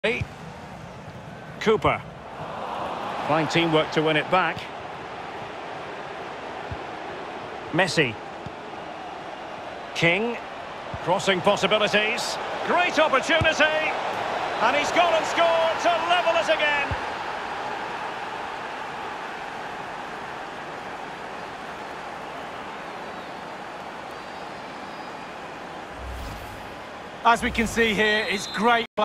Cooper. Fine teamwork to win it back. Messi. King. Crossing possibilities. Great opportunity. And he's gone and scored to level it again. As we can see here, it's great.